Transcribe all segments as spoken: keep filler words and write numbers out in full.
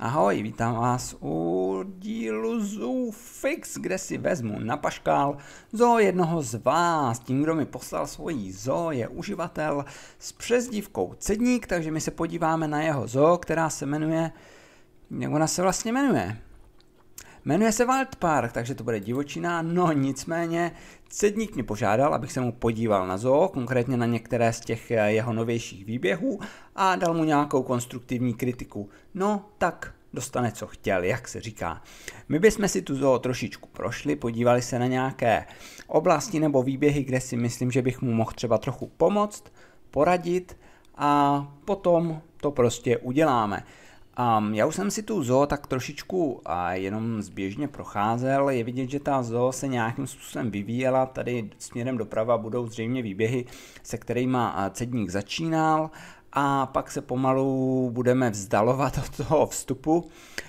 Ahoj, vítám vás u dílu Zoo Fix, kde si vezmu na paškál zoo jednoho z vás. Tím, kdo mi poslal svoji zoo, je uživatel s přezdívkou Cedník, takže my se podíváme na jeho zoo, která se jmenuje, jak ona se vlastně jmenuje? Jmenuje se Wild Park, takže to bude divočina, no nicméně Cedník mě požádal, abych se mu podíval na zoo, konkrétně na některé z těch jeho novějších výběhů a dal mu nějakou konstruktivní kritiku. No tak dostane, co chtěl, jak se říká. My bychom si tu zoo trošičku prošli, podívali se na nějaké oblasti nebo výběhy, kde si myslím, že bych mu mohl třeba trochu pomoct, poradit a potom to prostě uděláme. Um, já už jsem si tu zoo tak trošičku uh, jenom zběžně procházel, je vidět, že ta zoo se nějakým způsobem vyvíjela, tady směrem doprava budou zřejmě výběhy, se kterými uh, Cedník začínal a pak se pomalu budeme vzdalovat od toho vstupu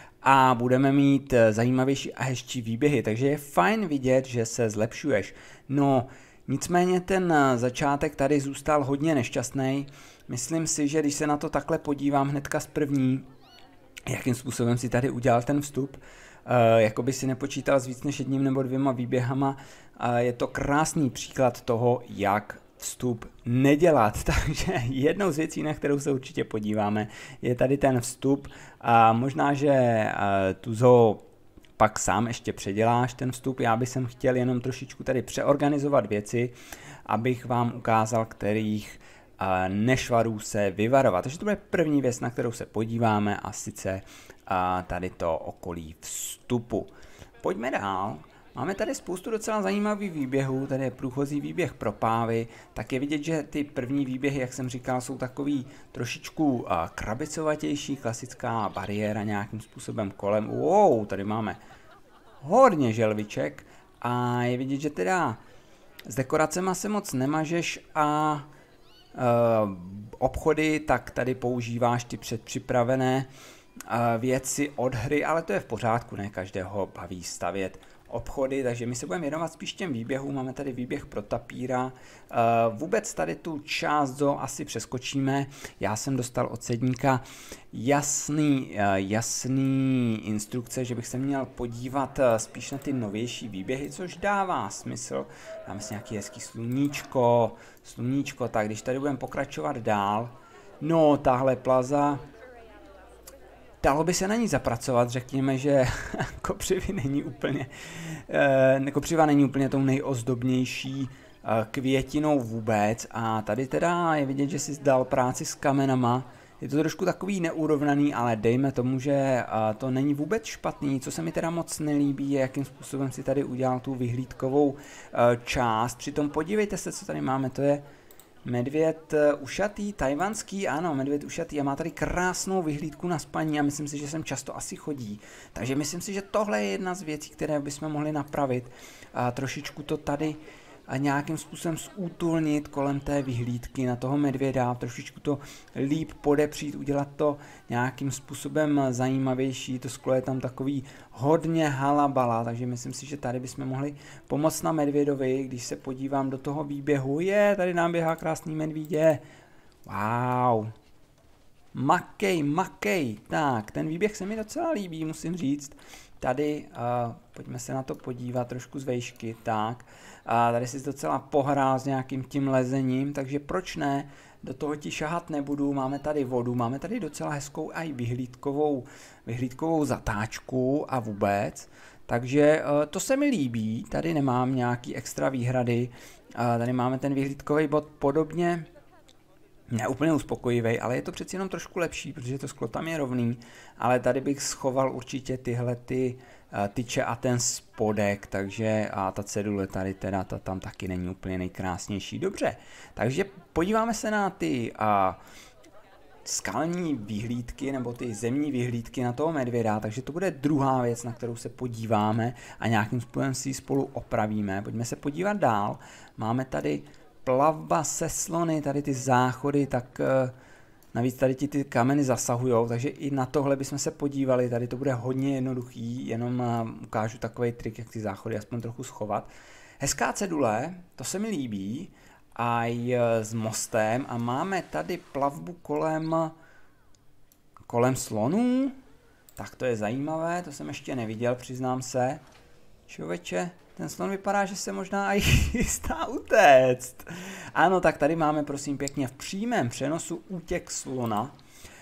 a budeme mít uh, zajímavější a hezčí výběhy, takže je fajn vidět, že se zlepšuješ. No, nicméně ten uh, začátek tady zůstal hodně nešťastný, myslím si, že když se na to takhle podívám hnedka z první, jakým způsobem si tady udělal ten vstup, uh, jako by si nepočítal s víc než jedním nebo dvěma výběhama. Uh, je to krásný příklad toho, jak vstup nedělat, takže jednou z věcí, na kterou se určitě podíváme, je tady ten vstup a možná, že uh, tu zoo pak sám ještě předěláš ten vstup, já bych sem chtěl jenom trošičku tady přeorganizovat věci, abych vám ukázal, kterých nešvarů se vyvarovat. Takže to bude první věc, na kterou se podíváme a sice tady to okolí vstupu. Pojďme dál. Máme tady spoustu docela zajímavých výběhů, tady je průchozí výběh pro pávy, tak je vidět, že ty první výběhy, jak jsem říkal, jsou takový trošičku krabicovatější, klasická bariéra nějakým způsobem kolem. Wow, tady máme hodně želviček a je vidět, že teda s dekoracema se moc nemažeš a Uh, obchody, tak tady používáš ty předpřipravené uh, věci od hry, ale to je v pořádku, ne každého baví stavět obchody, takže my se budeme věnovat spíš těm výběhům, máme tady výběh pro tapíra, uh, vůbec tady tu část zoo asi přeskočíme, já jsem dostal od Cedníka jasný, uh, jasný instrukce, že bych se měl podívat uh, spíš na ty novější výběhy, což dává smysl, dáme si nějaký hezký sluníčko, sluníčko, tak když tady budeme pokračovat dál, no tahle plaza, dalo by se na ní zapracovat, řekněme, že kopřivy není úplně, eh, kopřiva není úplně tou nejozdobnější eh, květinou vůbec a tady teda je vidět, že si dal práci s kamenama, je to trošku takový neurovnaný, ale dejme tomu, že eh, to není vůbec špatný, co se mi teda moc nelíbí, je jakým způsobem si tady udělal tu vyhlídkovou eh, část, přitom podívejte se, co tady máme, to je medvěd ušatý, tajvanský, ano, medvěd ušatý a má tady krásnou vyhlídku na spaní a myslím si, že sem často asi chodí. Takže myslím si, že tohle je jedna z věcí, které bychom mohli napravit. A trošičku to tady a nějakým způsobem zútulnit kolem té vyhlídky na toho medvěda, trošičku to líp podepřít, udělat to nějakým způsobem zajímavější, to sklo je tam takový hodně halabala, takže myslím si, že tady bychom mohli pomoct na medvědovi, když se podívám do toho výběhu, je, tady nám běhá krásný medvídě, wow, makej, makej, tak, ten výběh se mi docela líbí, musím říct. Tady, uh, pojďme se na to podívat trošku z vejšky, tak, a tady si docela pohrál s nějakým tím lezením, takže proč ne, do toho ti šahat nebudu, máme tady vodu, máme tady docela hezkou aj vyhlídkovou, vyhlídkovou zatáčku a vůbec, takže uh, to se mi líbí, tady nemám nějaký extra výhrady, uh, tady máme ten vyhlídkový bod podobně, ne úplně uspokojivý, ale je to přeci jenom trošku lepší, protože to sklo tam je rovný, ale tady bych schoval určitě tyhle ty uh, tyče a ten spodek, takže a ta cedule tady teda ta tam taky není úplně nejkrásnější. Dobře, takže podíváme se na ty uh, skalní vyhlídky nebo ty zemní vyhlídky na toho medvěda, takže to bude druhá věc, na kterou se podíváme a nějakým způsobem si ji spolu opravíme. Pojďme se podívat dál, máme tady plavba se slony, tady ty záchody, tak uh, navíc tady ti ty kameny zasahujou, takže i na tohle bychom se podívali, tady to bude hodně jednoduchý, jenom uh, ukážu takový trik, jak ty záchody aspoň trochu schovat. Hezká cedule, to se mi líbí, a uh, s mostem a máme tady plavbu kolem, kolem slonů, Tak to je zajímavé, to jsem ještě neviděl, přiznám se. Člověče, ten slon vypadá, že se možná i chystá utéct. Ano, tak tady máme prosím pěkně v přímém přenosu útěk slona. Uh,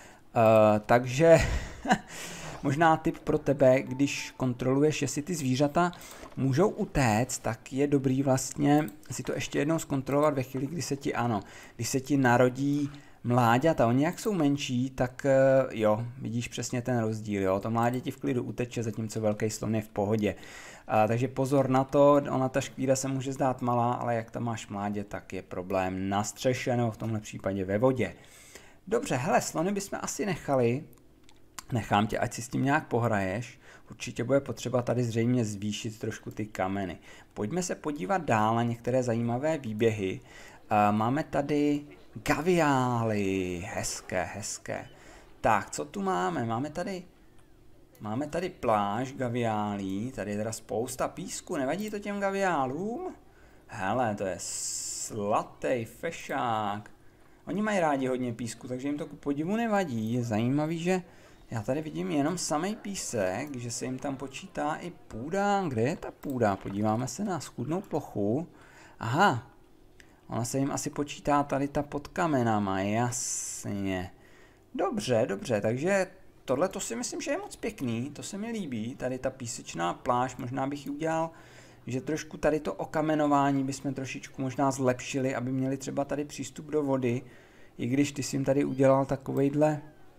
takže možná tip pro tebe, když kontroluješ, jestli ty zvířata můžou utéct, tak je dobrý vlastně si to ještě jednou zkontrolovat ve chvíli, kdy se ti, ano, když se ti narodí mláďata, oni jak jsou menší, tak jo, vidíš přesně ten rozdíl, jo, to mládě ti v klidu uteče, zatímco velký slon je v pohodě. A, takže pozor na to, ona ta škvíra se může zdát malá, ale jak tam máš mládě, tak je problém na střeše, nebo v tomhle případě ve vodě. Dobře, hele, slony bychom asi nechali, nechám tě, ať si s tím nějak pohraješ, určitě bude potřeba tady zřejmě zvýšit trošku ty kameny. Pojďme se podívat dál na některé zajímavé výběhy. A, máme tady gaviály, hezké, hezké. Tak, co tu máme? Máme tady, máme tady pláž gaviálí, tady je teda spousta písku, nevadí to těm gaviálům? Hele, to je slatý fešák. Oni mají rádi hodně písku, takže jim to ku podivu nevadí. Je zajímavý, že já tady vidím jenom samej písek, že se jim tam počítá i půda. Kde je ta půda? Podíváme se na schůdnou plochu. Aha. Ona se jim asi počítá tady ta pod kamenama, jasně. Dobře, dobře, takže tohle to si myslím, že je moc pěkný, to se mi líbí, tady ta písečná pláž, možná bych ji udělal, že trošku tady to okamenování bychom trošičku možná zlepšili, aby měli třeba tady přístup do vody, i když ty jsi jim tady udělal takovejhle,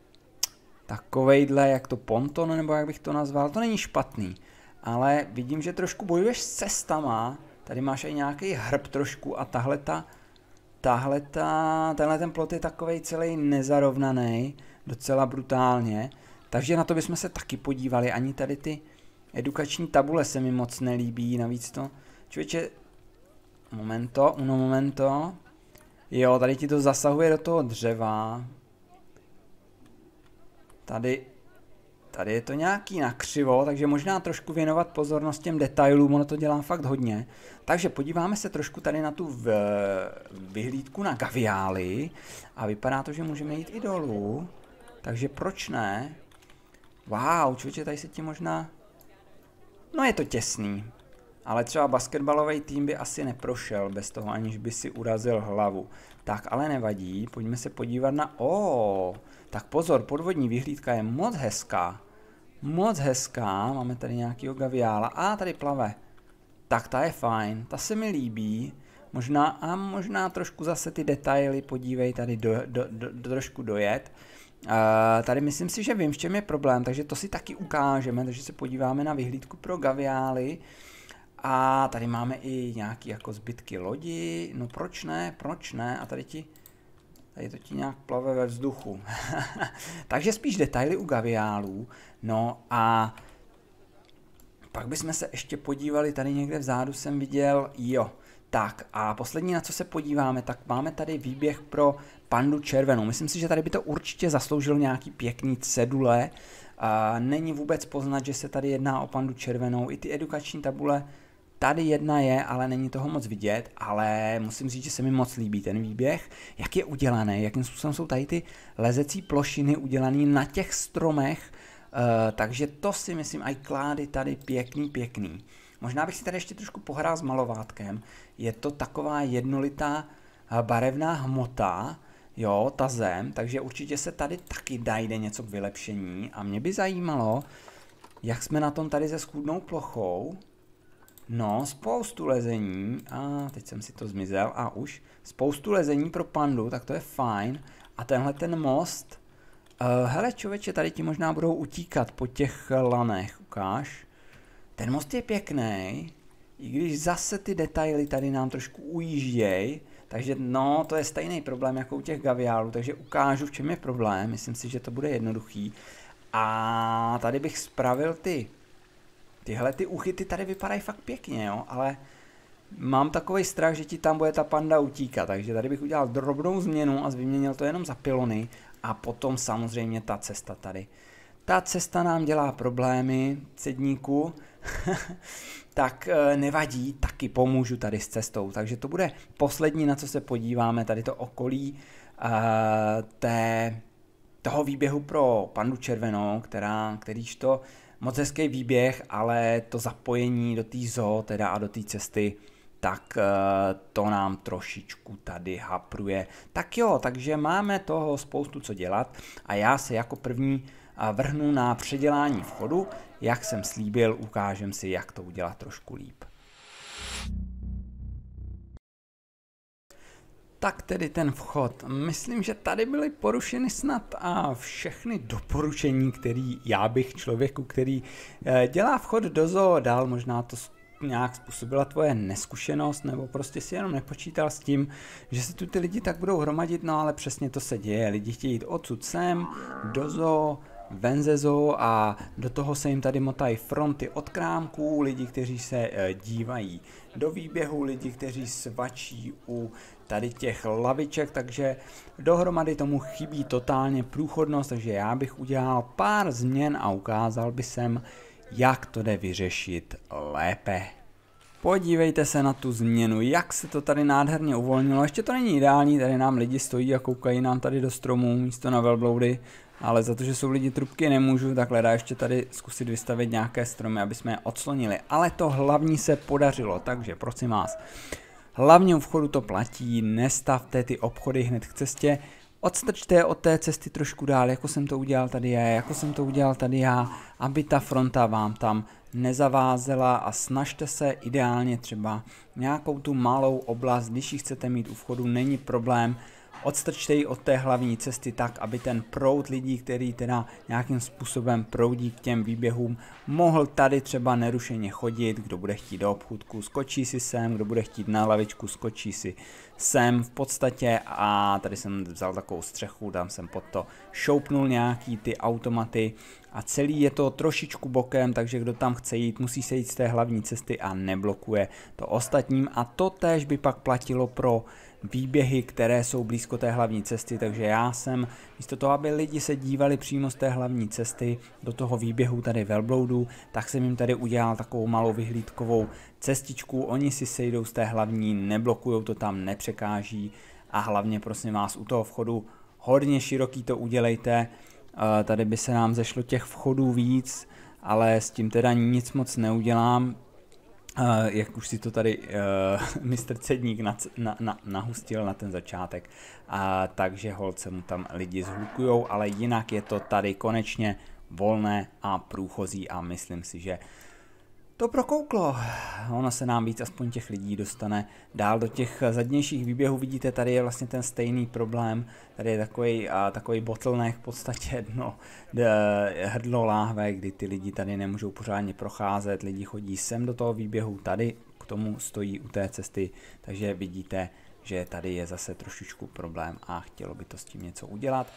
takovejhle, jak to ponton, nebo jak bych to nazval, to není špatný, ale vidím, že trošku bojuješ s cestama. Tady máš i nějaký hrb trošku a tahle ta, tahle ta, tenhle ten plot je takovej celý nezarovnaný, docela brutálně. Takže na to bychom se taky podívali, ani tady ty edukační tabule se mi moc nelíbí, navíc to, člověče, momento, uno momento, jo, tady ti to zasahuje do toho dřeva, tady, tady je to nějaký nakřivo, takže možná trošku věnovat pozornost těm detailům, ono to dělá fakt hodně. Takže podíváme se trošku tady na tu v, vyhlídku na gaviály a vypadá to, že můžeme jít i dolů, takže proč ne? Wow, člověče, tady se ti možná, no je to těsný, ale třeba basketbalový tým by asi neprošel bez toho, aniž by si urazil hlavu. Tak, ale nevadí, pojďme se podívat na, o, tak pozor, podvodní vyhlídka je moc hezká. Moc hezká, máme tady nějakýho gaviála, a tady plave. Tak ta je fajn, ta se mi líbí, možná a možná trošku zase ty detaily, podívej tady do, do, do, do trošku dojet. Uh, tady myslím si, že vím, v čem je problém, takže to si taky ukážeme, takže se podíváme na vyhlídku pro gaviály. A tady máme i nějaký jako zbytky lodi, no proč ne, proč ne, a tady ti, tady to ti nějak plave ve vzduchu. Takže spíš detaily u gaviálů, no a pak bychom se ještě podívali, tady někde vzadu jsem viděl, jo, tak a poslední, na co se podíváme, tak máme tady výběh pro pandu červenou. Myslím si, že tady by to určitě zasloužilo nějaký pěkný cedule. A není vůbec poznat, že se tady jedná o pandu červenou. I ty edukační tabule, tady jedna je, ale není toho moc vidět, ale musím říct, že se mi moc líbí ten výběh, jak je udělaný, jakým způsobem jsou tady ty lezecí plošiny udělané na těch stromech, uh, takže to si myslím, aj klády tady pěkný, pěkný. Možná bych si tady ještě trošku pohrál s malovátkem, je to taková jednolitá barevná hmota, jo, ta zem, takže určitě se tady taky dajde něco k vylepšení a mě by zajímalo, jak jsme na tom tady se schůdnou plochou. No, spoustu lezení, a teď jsem si to zmizel, a už, spoustu lezení pro pandu, tak to je fajn. A tenhle ten most, uh, hele člověče, tady ti možná budou utíkat po těch lanech, ukáž. Ten most je pěkný, i když zase ty detaily tady nám trošku ujížděj, takže no, to je stejný problém jako u těch gaviálů, takže ukážu, v čem je problém, myslím si, že to bude jednoduchý. A tady bych spravil ty, tyhle ty uchyty tady vypadají fakt pěkně, jo, ale mám takový strach, že ti tam bude ta panda utíkat, takže tady bych udělal drobnou změnu a vyměnil to jenom za pylony a potom samozřejmě ta cesta tady. Ta cesta nám dělá problémy, cedníku, tak nevadí, taky pomůžu tady s cestou. Takže to bude poslední, na co se podíváme, tady to okolí uh, té toho výběhu pro Pandu červenou, která, kterýž to moc hezký výběh, ale to zapojení do té zoo teda a do té cesty, tak to nám trošičku tady hapruje. Tak jo, takže máme toho spoustu co dělat a já se jako první vrhnu na předělání vchodu. Jak jsem slíbil, ukážem si, jak to udělat trošku líp. Tak tedy ten vchod. Myslím, že tady byly porušeny snad a všechny doporučení, který já bych člověku, který dělá vchod do zoo, dal. Možná to nějak způsobila tvoje neskušenost, nebo prostě si jenom nepočítal s tím, že se tu ty lidi tak budou hromadit, no ale přesně to se děje. Lidi chtějí jít odsud sem, do zoo, ven ze zoo a do toho se jim tady motají fronty od krámků, lidi, kteří se e, dívají do výběhu, lidi, kteří svačí u tady těch laviček, takže dohromady tomu chybí totálně průchodnost, takže já bych udělal pár změn a ukázal bych sem, jak to jde vyřešit lépe. Podívejte se na tu změnu, jak se to tady nádherně uvolnilo. Ještě to není ideální, tady nám lidi stojí a koukají nám tady do stromů místo na velbloudy, ale za to, že jsou lidi trubky, nemůžu, takhle dá ještě tady zkusit vystavit nějaké stromy, aby jsme je odslonili. Ale to hlavní se podařilo, takže prosím vás, hlavně u vchodu to platí, nestavte ty obchody hned k cestě, odstrčte je od té cesty trošku dál, jako jsem to udělal tady já, jako jsem to udělal tady já, aby ta fronta vám tam nezavázela a snažte se ideálně třeba nějakou tu malou oblast, když ji chcete mít u vchodu, není problém, odstrčte ji od té hlavní cesty tak, aby ten proud lidí, který teda nějakým způsobem proudí k těm výběhům, mohl tady třeba nerušeně chodit, kdo bude chtít do obchůdku, skočí si sem, kdo bude chtít na lavičku, skočí si sem v podstatě a tady jsem vzal takovou střechu, tam jsem pod to šoupnul nějaký ty automaty a celý je to trošičku bokem, takže kdo tam chce jít, musí se jít z té hlavní cesty a neblokuje to ostatním a to též by pak platilo pro výběhy, které jsou blízko té hlavní cesty, takže já jsem místo toho, aby lidi se dívali přímo z té hlavní cesty do toho výběhu tady velbloudů, tak jsem jim tady udělal takovou malou vyhlídkovou cestičku, oni si sejdou z té hlavní, neblokujou to tam, nepřekáží a hlavně prosím vás u toho vchodu hodně široký to udělejte, tady by se nám zešlo těch vchodů víc, ale s tím teda nic moc neudělám. Uh, jak už si to tady uh, mistr Cedník na, na, na, nahustil na ten začátek, uh, takže holce mu tam lidi zhlukujou, ale jinak je to tady konečně volné a průchozí a myslím si, že to prokouklo. Ono se nám víc aspoň těch lidí dostane dál do těch zadnějších výběhů. Vidíte, tady je vlastně ten stejný problém. Tady je takový, a, takový bottleneck v podstatě dno, hrdlo láhve, kdy ty lidi tady nemůžou pořádně procházet. Lidi chodí sem do toho výběhu, tady k tomu stojí u té cesty, takže vidíte, že tady je zase trošičku problém a chtělo by to s tím něco udělat.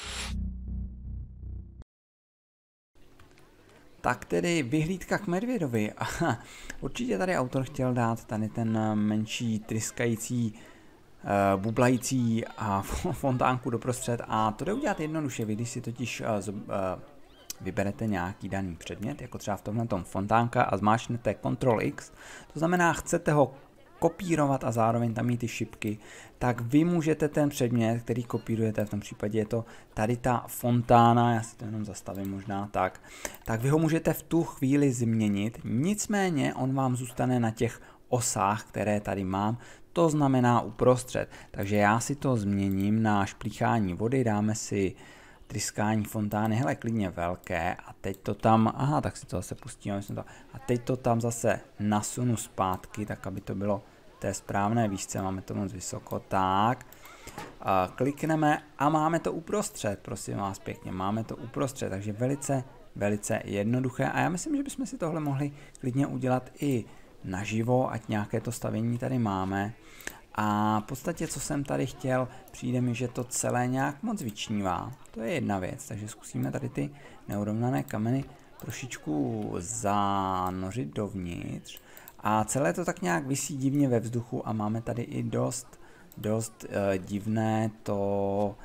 Tak tedy vyhlídka k medvědovi. Aha, určitě tady autor chtěl dát tady ten menší tryskající, uh, bublající a fontánku doprostřed a to jde udělat jednoduše. Vy když si totiž uh, uh, vyberete nějaký daný předmět, jako třeba v tomhle tom fontánka a zmáčknete Ctrl X, to znamená chcete ho kopírovat a zároveň tam mít ty šipky, tak vy můžete ten předmět, který kopírujete, v tom případě je to tady ta fontána, já si to jenom zastavím možná tak, tak vy ho můžete v tu chvíli změnit, nicméně on vám zůstane na těch osách, které tady mám, to znamená uprostřed, takže já si to změním na šplíchání vody, dáme si tryskání fontány, hele, klidně velké a teď to tam, aha, tak si to zase pustíme, to, a teď to tam zase nasunu zpátky, tak aby to bylo té správné výšce, máme to moc vysoko, tak, a klikneme a máme to uprostřed, prosím vás pěkně, máme to uprostřed, takže velice, velice jednoduché a já myslím, že bychom si tohle mohli klidně udělat i naživo, ať nějaké to stavění tady máme. A v podstatě, co jsem tady chtěl, přijde mi, že to celé nějak moc vyčnívá. To je jedna věc, takže zkusíme tady ty neurovnané kameny trošičku zanořit dovnitř. A celé to tak nějak visí divně ve vzduchu a máme tady i dost, dost uh, divné to,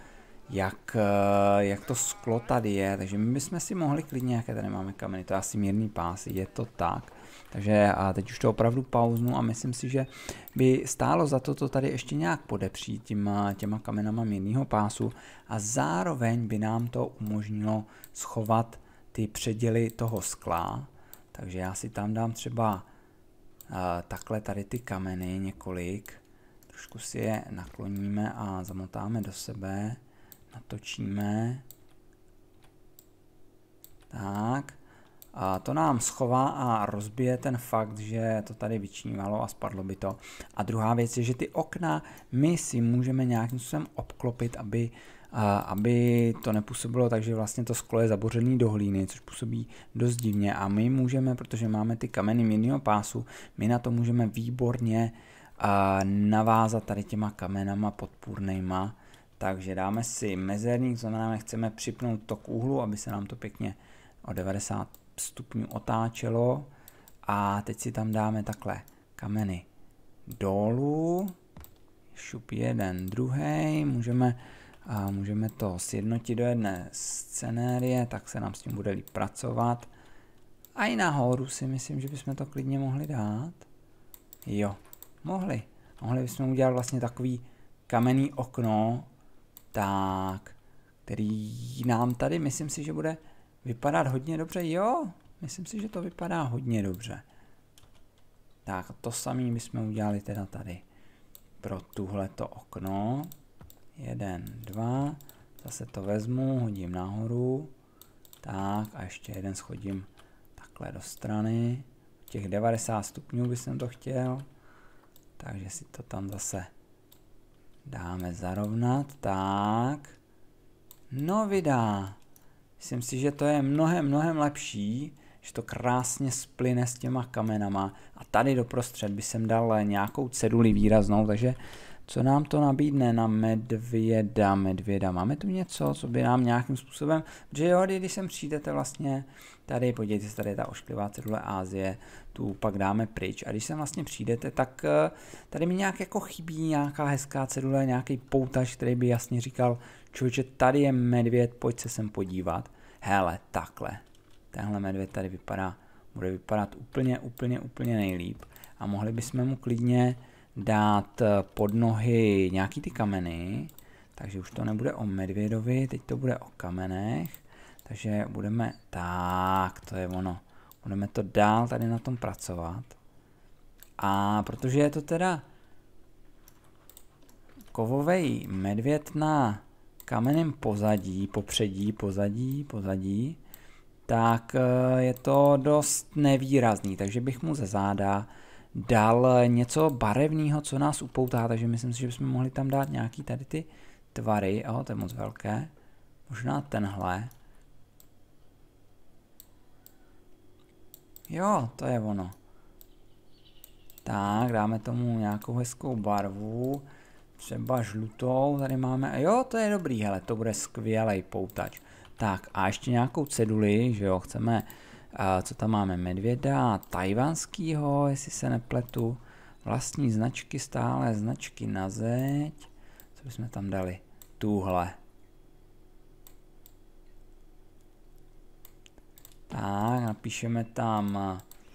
jak, jak to sklo tady je, takže my bychom si mohli klidně, jaké tady máme kameny, to je asi mírný pás, je to tak. Takže a teď už to opravdu pauznu a myslím si, že by stálo za to to tady ještě nějak podepřít těma, těma kamenama mírného pásu a zároveň by nám to umožnilo schovat ty předěly toho skla. Takže já si tam dám třeba uh, takhle tady ty kameny několik, trošku si je nakloníme a zamotáme do sebe, natočíme. Tak. A to nám schová a rozbije ten fakt, že to tady vyčnívalo a spadlo by to. A druhá věc je, že ty okna my si můžeme nějakým způsobem obklopit, aby, a, aby to nepůsobilo tak, že vlastně to sklo je zabořený do hlíny, což působí dost divně. A my můžeme, protože máme ty kameny mírného pásu, my na to můžeme výborně a, navázat tady těma kamenama podpůrnejma. Takže dáme si mezerník, znamená, že chceme připnout tok úhlu, aby se nám to pěkně o devadesát stupňů otáčelo. A teď si tam dáme takhle kameny dolů, šup jeden, druhý, můžeme, a můžeme to sjednotit do jedné scenérie, tak se nám s tím bude líp pracovat. A i nahoru si myslím, že bychom to klidně mohli dát. Jo, mohli. Mohli bychom udělat vlastně takový kamenný okno, tak, který nám tady, myslím si, že bude vypadat hodně dobře. Jo, myslím si, že to vypadá hodně dobře. Tak, to samé bychom udělali teda tady pro tuhleto okno. Jeden, dva, zase to vezmu, hodím nahoru. Tak a ještě jeden schodím takhle do strany. Těch devadesát stupňů bych to chtěl. Takže si to tam zase dáme zarovnat. Tak. No vydá. Myslím si, že to je mnohem, mnohem lepší, že to krásně splyne s těma kamenama. A tady doprostřed by jsem dal nějakou ceduli výraznou, takže co nám to nabídne na medvěda, medvěda. Máme tu něco, co by nám nějakým způsobem, že jo, když sem přijdete vlastně tady, podívejte se, tady je ta ošklivá cedule Asie, tu pak dáme pryč. A když sem vlastně přijdete, tak tady mi nějak jako chybí nějaká hezká cedule, nějaký poutač, který by jasně říkal, člověče, tady je medvěd, pojď se sem podívat. Hele, takhle. Tenhle medvěd tady vypadá, bude vypadat úplně, úplně, úplně nejlíp. A mohli bychom mu klidně dát pod nohy nějaký ty kameny, takže už to nebude o medvědovi, teď to bude o kamenech, takže budeme, tak, to je ono, budeme to dál tady na tom pracovat. A protože je to teda kovovej medvěd na kamenném pozadí, popředí, pozadí, pozadí, tak je to dost nevýrazný, takže bych mu ze záda dal něco barevného, co nás upoutá, takže myslím si, že bychom mohli tam dát nějaký tady ty tvary, oh, to je moc velké, možná tenhle. Jo, to je ono. Tak, dáme tomu nějakou hezkou barvu, třeba žlutou, tady máme, jo, to je dobrý, hele, to bude skvělej poutač. Tak a ještě nějakou ceduli, že jo, chceme, uh, co tam máme, medvěda tajvanskýho, jestli se nepletu, vlastní značky, stále značky na zeď, co bychom tam dali, tuhle. Tak, napíšeme tam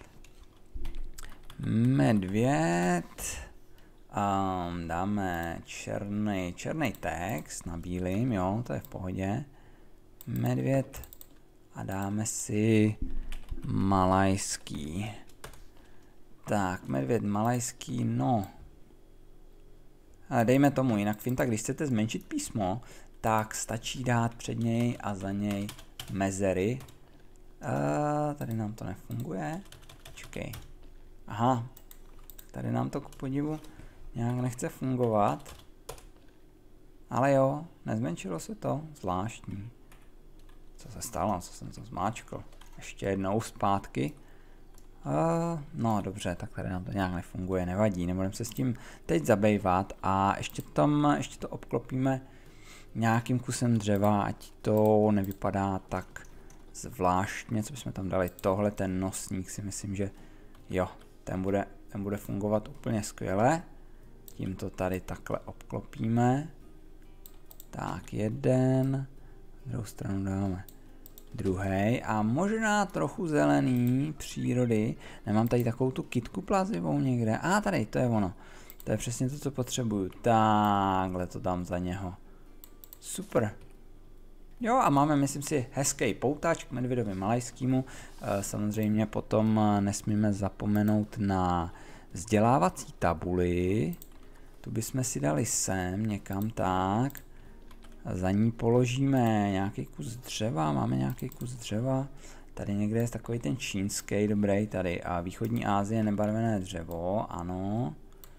medvěd, um, dáme černý, černý text na bílým, jo, to je v pohodě. Medvěd a dáme si malajský. Tak, medvěd malajský, no. Ale dejme tomu, jinak finta, když chcete zmenšit písmo, tak stačí dát před něj a za něj mezery. A tady nám to nefunguje. Počkej. Aha, tady nám to k podivu nějak nechce fungovat. Ale jo, nezmenšilo se to, zvláštní. Co se stalo, co jsem to zmáčkl. Ještě jednou zpátky. Uh, no dobře, tak tady nám to nějak nefunguje, nevadí, nebudeme se s tím teď zabývat a ještě, tam, ještě to obklopíme nějakým kusem dřeva, ať to nevypadá tak zvláštně, co bychom tam dali. Tohle, ten nosník si myslím, že jo, ten bude, ten bude fungovat úplně skvěle. Tím to tady takhle obklopíme. Tak, jeden. Druhou stranu dáme druhý a možná trochu zelený přírody. Nemám tady takovou tu kytku plazivou někde. A ah, tady, to je ono. To je přesně to, co potřebuju. Takhle to dám za něho. Super. Jo, a máme, myslím si, hezký poutač k medvědovi malajskému. E, samozřejmě potom nesmíme zapomenout na vzdělávací tabuli. Tu bychom si dali sem, někam tak. A za ní položíme nějaký kus dřeva. Máme nějaký kus dřeva. Tady někde je takový ten čínský, dobrý tady. A východní Asie nebarvené dřevo, ano.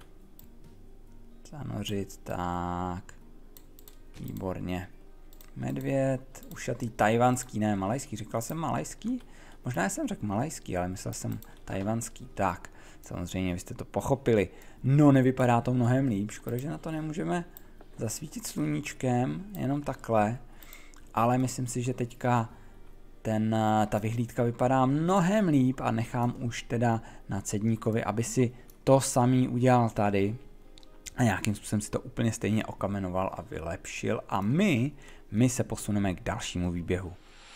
Zanořit, tak. Výborně. Medvěd, ušatý tajvanský, ne malajský, říkal jsem malajský? Možná jsem řekl malajský, ale myslel jsem tajvanský. Tak, samozřejmě vy jste to pochopili. No, nevypadá to mnohem líp, škoda, že na to nemůžeme zasvítit sluníčkem, jenom takhle. Ale myslím si, že teďka ten, ta vyhlídka vypadá mnohem líp a nechám už teda na cedníkovi, aby si to samý udělal tady. A nějakým způsobem si to úplně stejně okamenoval a vylepšil. A my, my se posuneme k dalšímu výběhu.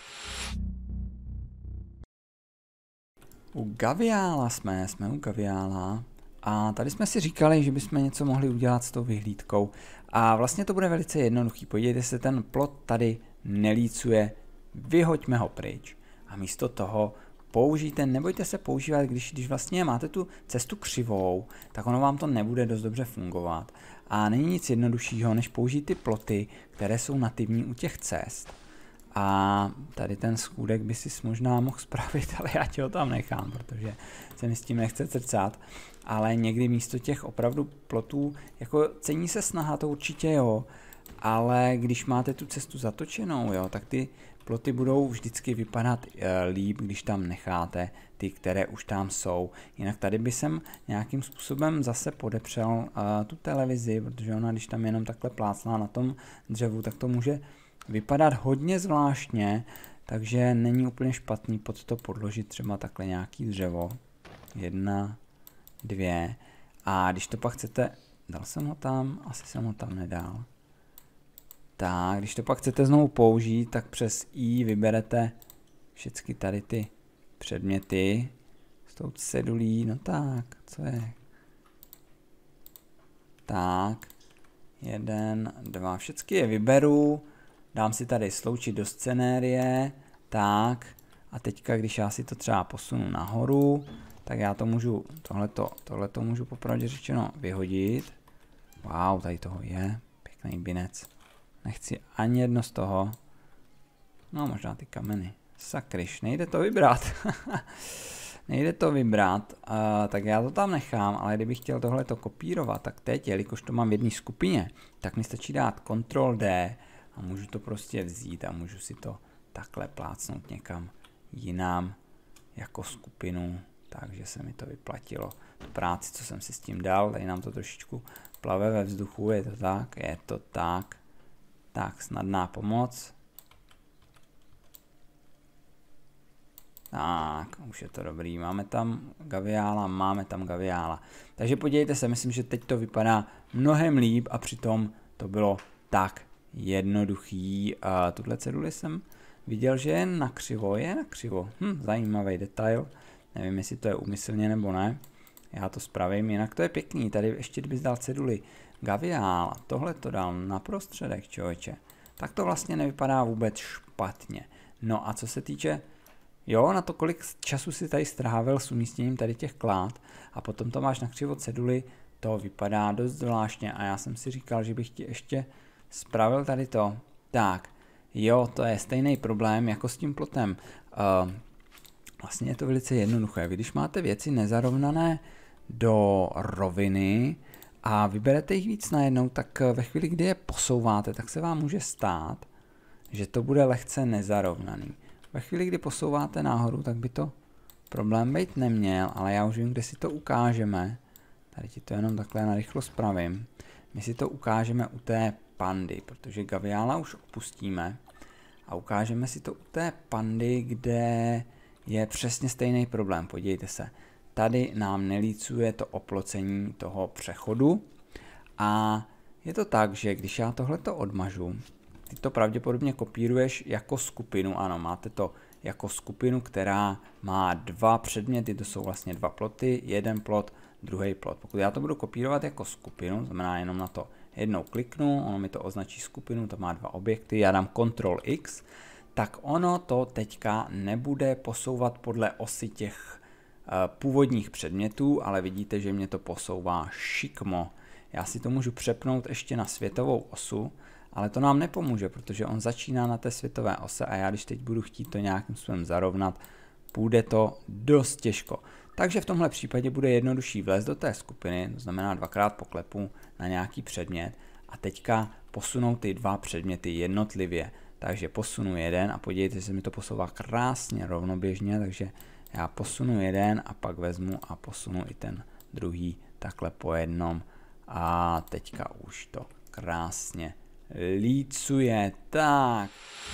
U Gaviála jsme, jsme u Gaviála. A tady jsme si říkali, že bychom něco mohli udělat s tou vyhlídkou. A vlastně to bude velice jednoduchý. Podívejte se, ten plot tady nelícuje. Vyhoďme ho pryč. A místo toho použijte, nebojte se používat, když, když vlastně máte tu cestu křivou, tak ono vám to nebude dost dobře fungovat. A není nic jednoduššího, než použít ty ploty, které jsou nativní u těch cest. A tady ten schůdek by si možná mohl spravit, ale já ti ho tam nechám, protože se mi s tím nechce crcat. Ale někdy místo těch opravdu plotů, jako cení se snaha, to určitě jo, ale když máte tu cestu zatočenou, jo, tak ty ploty budou vždycky vypadat e, líp, když tam necháte ty, které už tam jsou. Jinak tady by jsem nějakým způsobem zase podepřel e, tu televizi, protože ona, když tam jenom takhle plácná na tom dřevu, tak to může vypadat hodně zvláštně, takže není úplně špatný pod to podložit třeba takhle nějaký dřevo. Jedna, dvě. A když to pak chcete, dal jsem ho tam, asi jsem ho tam nedal. Tak, když to pak chcete znovu použít, tak přes I vyberete všechny tady ty předměty s tou cedulí, no tak, co je? Tak, jeden, dva, všechny je vyberu, dám si tady sloučit do scenérie, tak, a teďka, když já si to třeba posunu nahoru, tak já to můžu, tohleto, tohleto můžu popravdě řečeno vyhodit. Wow, tady toho je, pěkný binec. Nechci ani jedno z toho. No, možná ty kameny. Sakryš, nejde to vybrat. nejde to vybrat, uh, tak já to tam nechám, ale kdybych chtěl tohleto kopírovat, tak teď, jelikož to mám v jedné skupině, tak mi stačí dát kontrol D a můžu to prostě vzít a můžu si to takhle plácnout někam jinam jako skupinu, takže se mi to vyplatilo. Tu práci, co jsem si s tím dal, tady nám to trošičku plave ve vzduchu, je to tak, je to tak. Tak, snadná pomoc. Tak, už je to dobrý. Máme tam Gaviála, máme tam Gaviála. Takže podívejte se, myslím, že teď to vypadá mnohem líp a přitom to bylo tak jednoduchý. Uh, tuhle ceduli jsem viděl, že je nakřivo, je nakřivo. Hm, zajímavý detail. Nevím, jestli to je úmyslně nebo ne. Já to spravím, jinak to je pěkný. Tady ještě kdybys dal ceduli Gaviál, tohle to dal na prostředek, člověče, tak to vlastně nevypadá vůbec špatně. No a co se týče, jo, na to, kolik času si tady strávil s umístěním tady těch klád a potom to máš na křivo ceduli, to vypadá dost zvláštně a já jsem si říkal, že bych ti ještě spravil tady to. Tak, jo, to je stejný problém jako s tím plotem. Uh, vlastně je to velice jednoduché. Vy, když máte věci nezarovnané do roviny, a vyberete jich víc najednou, tak ve chvíli, kdy je posouváte, tak se vám může stát, že to bude lehce nezarovnaný. Ve chvíli, kdy posouváte nahoru, tak by to problém být neměl, ale já už vím, kde si to ukážeme. Tady ti to jenom takhle narychlo spravím. My si to ukážeme u té pandy, protože Gaviála už opustíme a ukážeme si to u té pandy, kde je přesně stejný problém. Podívejte se. Tady nám nelícuje to oplocení toho přechodu a je to tak, že když já tohleto odmažu, ty to pravděpodobně kopíruješ jako skupinu, ano, máte to jako skupinu, která má dva předměty, to jsou vlastně dva ploty, jeden plot, druhý plot. Pokud já to budu kopírovat jako skupinu, znamená jenom na to jednou kliknu, ono mi to označí skupinu, to má dva objekty, já dám Ctrl X, tak ono to teďka nebude posouvat podle osy těch uh, původních předmětů, ale vidíte, že mě to posouvá šikmo. Já si to můžu přepnout ještě na světovou osu, ale to nám nepomůže, protože on začíná na té světové ose a já když teď budu chtít to nějakým způsobem zarovnat, půjde to dost těžko. Takže v tomhle případě bude jednodušší vlézt do té skupiny, to znamená dvakrát poklepu na nějaký předmět a teďka posunout ty dva předměty jednotlivě. Takže posunu jeden a podívejte, že se mi to posouvá krásně rovnoběžně, takže já posunu jeden a pak vezmu a posunu i ten druhý takhle po jednom a teďka už to krásně lícuje. Tak.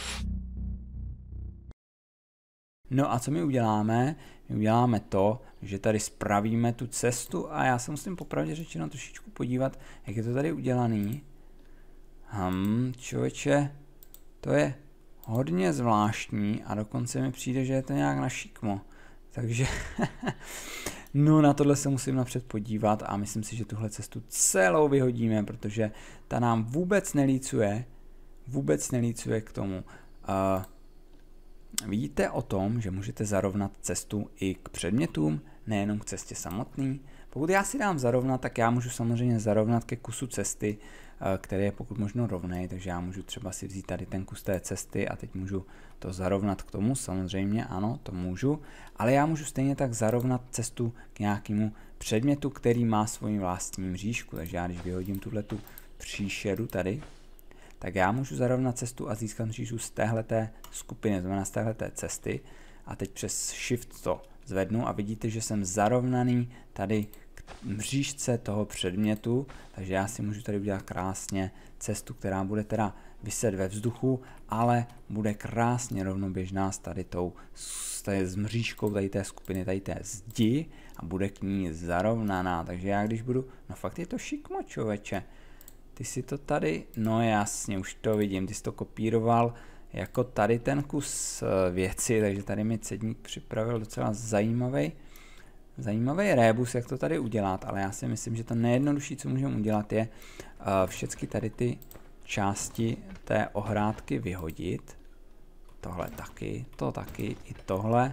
No a co my uděláme? My uděláme to, že tady spravíme tu cestu a já se musím popravdě řečeno trošičku podívat, jak je to tady udělaný. Hm, člověče, to je hodně zvláštní a dokonce mi přijde, že je to nějak na šikmo. Takže, no na tohle se musím napřed podívat a myslím si, že tuhle cestu celou vyhodíme, protože ta nám vůbec nelícuje, vůbec nelícuje k tomu. Uh, Víte o tom, že můžete zarovnat cestu i k předmětům, nejenom k cestě samotný? Pokud já si dám zarovnat, tak já můžu samozřejmě zarovnat ke kusu cesty, který je pokud možno rovnej, takže já můžu třeba si vzít tady ten kus té cesty a teď můžu to zarovnat k tomu, samozřejmě ano, to můžu, ale já můžu stejně tak zarovnat cestu k nějakému předmětu, který má svoji vlastní mřížku, takže já když vyhodím tuhletu příšeru tady, tak já můžu zarovnat cestu a získat mřížku z téhleté skupiny, znamená z téhleté cesty a teď přes Shift to zvednu a vidíte, že jsem zarovnaný tady k mřížce toho předmětu, takže já si můžu tady udělat krásně cestu, která bude teda viset ve vzduchu, ale bude krásně rovnoběžná s tady tou s, tady s mřížkou tady té skupiny, tady té zdi a bude k ní zarovnaná, takže já když budu, no fakt je to šikmo, člověče. Ty si to tady, no jasně, už to vidím, ty jsi to kopíroval jako tady ten kus věci, takže tady mi Cedník připravil docela zajímavý, zajímavý rébus, jak to tady udělat, ale já si myslím, že to nejjednodušší, co můžeme udělat, je uh, všechny tady ty části té ohrádky vyhodit. Tohle taky, to taky, i tohle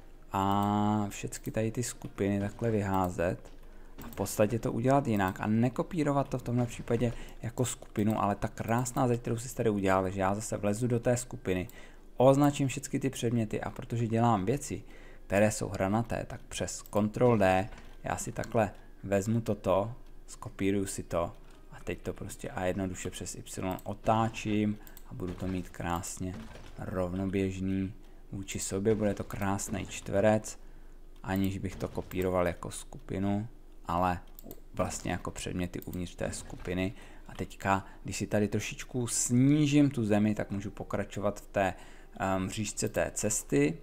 a všechny tady ty skupiny takhle vyházet. A v podstatě to udělat jinak a nekopírovat to v tomhle případě jako skupinu, ale ta krásná zeď, kterou si tady udělal, takže já zase vlezu do té skupiny, označím všechny ty předměty a protože dělám věci, které jsou hranaté, tak přes Ctrl D já si takhle vezmu toto, skopíruju si to a teď to prostě a jednoduše přes Y otáčím a budu to mít krásně rovnoběžný vůči sobě, bude to krásný čtverec, aniž bych to kopíroval jako skupinu, ale vlastně jako předměty uvnitř té skupiny. A teďka, když si tady trošičku snížím tu zemi, tak můžu pokračovat v té mřížce um, té cesty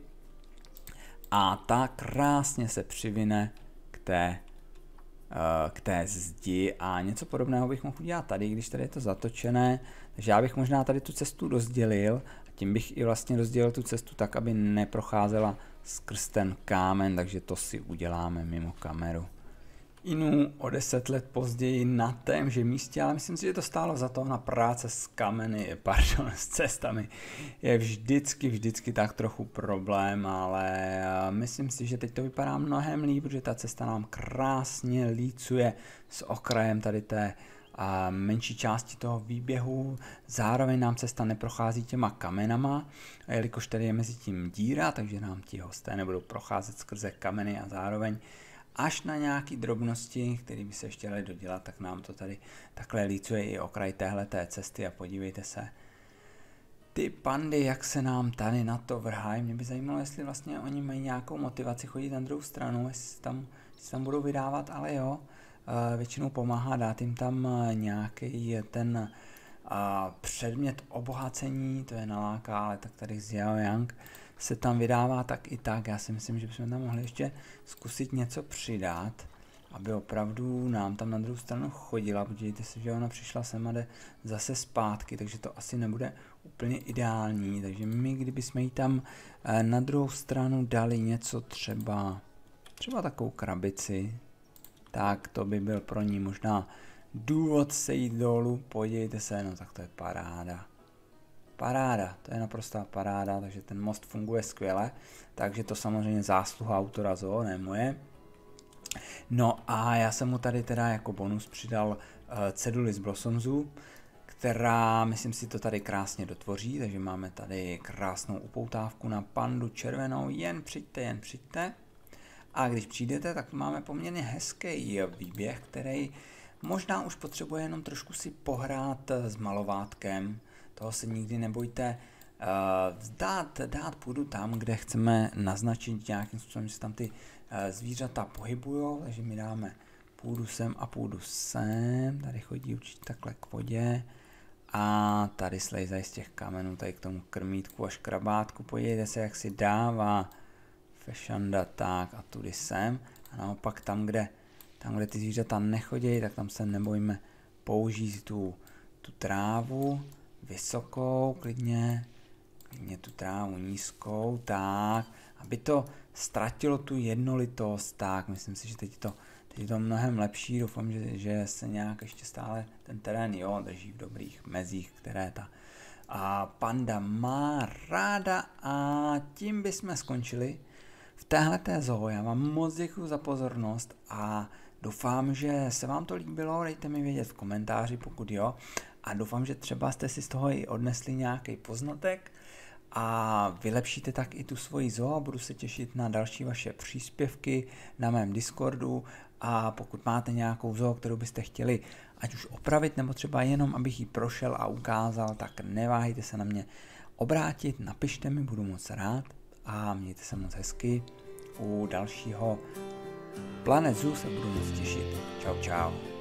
a ta krásně se přivine k té, uh, k té zdi a něco podobného bych mohl udělat tady, když tady je to zatočené, takže já bych možná tady tu cestu rozdělil a tím bych i vlastně rozdělil tu cestu tak, aby neprocházela skrz ten kámen, takže to si uděláme mimo kameru. Inu o deset let později na témže místě, ale myslím si, že to stálo za to, na práce s kameny, pardon, s cestami je vždycky, vždycky tak trochu problém, ale myslím si, že teď to vypadá mnohem líp, protože ta cesta nám krásně lícuje s okrajem tady té a menší části toho výběhu, zároveň nám cesta neprochází těma kamenama, a jelikož tady je mezi tím díra, takže nám ti hosté nebudou procházet skrze kameny a zároveň až na nějaké drobnosti, které by se ještě dali dodělat, tak nám to tady takhle lícuje i okraj téhleté cesty a podívejte se, ty pandy, jak se nám tady na to vrhají. Mě by zajímalo, jestli vlastně oni mají nějakou motivaci chodit na druhou stranu, jestli tam, jestli tam budou vydávat, ale jo, většinou pomáhá dát jim tam nějaký ten předmět obohacení, to je naláká, ale tak tady z Yao Yang se tam vydává tak i tak. Já si myslím, že bychom tam mohli ještě zkusit něco přidat. aby opravdu nám tam na druhou stranu chodila. Podívejte se, že ona přišla sem a jde zase zpátky, takže to asi nebude úplně ideální. Takže my, kdybychom jí tam na druhou stranu dali něco třeba, třeba takovou krabici, tak to by byl pro ní možná důvod se jít dolů. Podívejte se, no tak to je paráda. Paráda, to je naprostá paráda, takže ten most funguje skvěle, takže to samozřejmě zásluha autora zoo, ne moje. No a já jsem mu tady teda jako bonus přidal uh, ceduly z Blossomsů, která, myslím si, to tady krásně dotvoří, takže máme tady krásnou upoutávku na pandu červenou, jen přijďte, jen přijďte. A když přijdete, tak máme poměrně hezký výběh, který možná už potřebuje jenom trošku si pohrát s malovátkem. Toho se nikdy nebojte uh, dát, dát půdu tam, kde chceme naznačit nějakým způsobem, že se tam ty uh, zvířata pohybujou, takže my dáme půdu sem a půdu sem, tady chodí určitě takhle k vodě a tady slejzají z těch kamenů tady k tomu krmítku a škrabátku, podívejte se, jak si dává fešanda tak a tudy sem a naopak tam, kde, tam, kde ty zvířata nechodí, tak tam se nebojíme použít tu, tu trávu, vysokou, klidně, klidně tu trávu nízkou, tak, aby to ztratilo tu jednolitost, tak, myslím si, že teď to, teď je to mnohem lepší, doufám, že, že se nějak ještě stále ten terén, jo, drží v dobrých mezích, které ta a panda má ráda a tím bychom skončili v téhleté zoo. Já vám moc děkuji za pozornost a doufám, že se vám to líbilo, dejte mi vědět v komentáři, pokud jo. A doufám, že třeba jste si z toho i odnesli nějaký poznatek a vylepšíte tak i tu svoji zoo a budu se těšit na další vaše příspěvky na mém Discordu a pokud máte nějakou zoo, kterou byste chtěli ať už opravit nebo třeba jenom, abych ji prošel a ukázal, tak neváhejte se na mě obrátit, napište mi, budu moc rád a mějte se moc hezky. U dalšího Planet Zoo se budu moc těšit. Čau, čau.